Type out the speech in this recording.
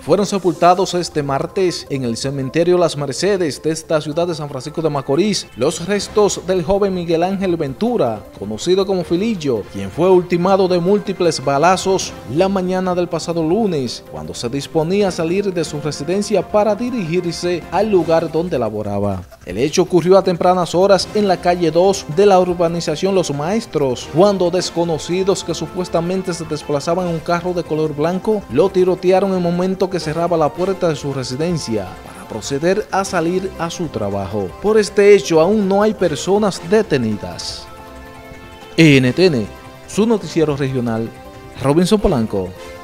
fueron sepultados este martes en el cementerio Las Mercedes de esta ciudad de San Francisco de Macorís los restos del joven Miguel Ángel Ventura, conocido como Filillo, quien fue ultimado de múltiples balazos la mañana del pasado lunes, cuando se disponía a salir de su residencia para dirigirse al lugar donde laboraba. El hecho ocurrió a tempranas horas en la calle 2 de la urbanización Los Maestros, cuando desconocidos que supuestamente se desplazaban en un carro de color blanco lo tirotearon en el momento que cerraba la puerta de su residencia para proceder a salir a su trabajo. Por este hecho aún no hay personas detenidas. NTN, su noticiero regional, Robinson Polanco.